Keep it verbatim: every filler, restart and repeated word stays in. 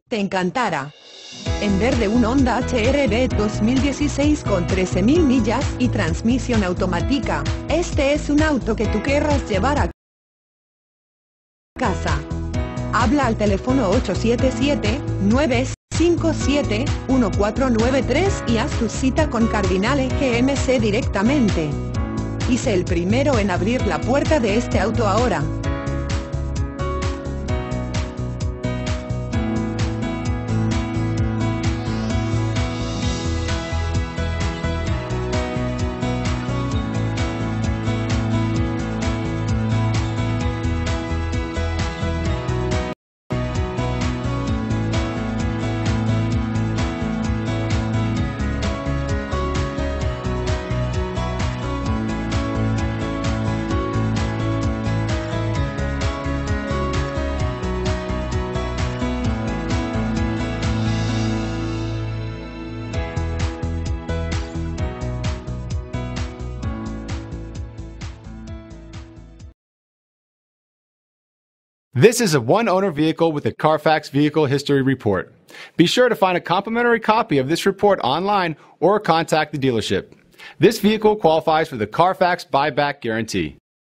Te encantará. En verde un Honda H R V dos mil dieciséis con trece mil millas y transmisión automática. Este es un auto que tú querrás llevar a casa. Habla al teléfono ocho siete siete, nueve cinco siete, uno cuatro nueve tres y haz tu cita con Cardinale G M C directamente. Y sé el primero en abrir la puerta de este auto ahora. This is a one-owner vehicle with a CARFAX Vehicle History Report. Be sure to find a complimentary copy of this report online or contact the dealership. This vehicle qualifies for the CARFAX Buyback Guarantee.